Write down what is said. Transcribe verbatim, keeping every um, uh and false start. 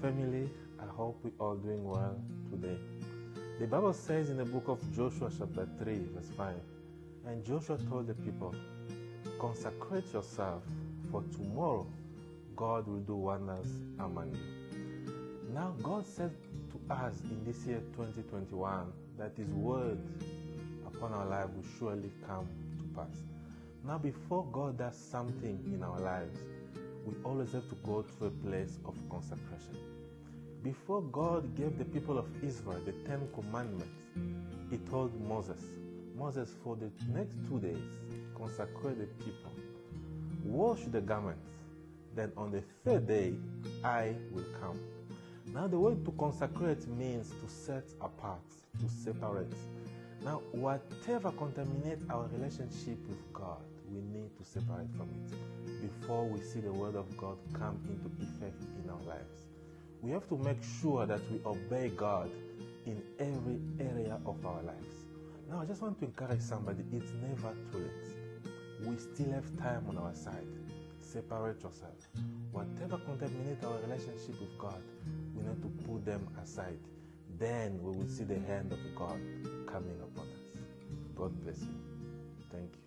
family. I hope we are doing well today. The Bible says in the book of Joshua chapter three verse five, and Joshua told the people, consecrate yourself, for tomorrow God will do wonders among you. Now God said to us in this year twenty twenty-one that His word upon our life will surely come to pass. Now before God does something in our lives, we always have to go to a place of consecration. Before God gave the people of Israel the Ten Commandments, He told Moses, Moses, for the next two days, consecrate the people, wash the garments, then on the third day, I will come. Now the word to consecrate means to set apart, to separate. Now whatever contaminates our relationship with God, we need to separate from it before we see the word of God come into effect in our lives. We have to make sure that we obey God in every area of our lives. Now I just want to encourage somebody, it's never too late. We still have time on our side. Separate yourself. Whatever contaminates our relationship with God, we need to put them aside. Then we will see the hand of God coming upon us. God bless you. Thank you.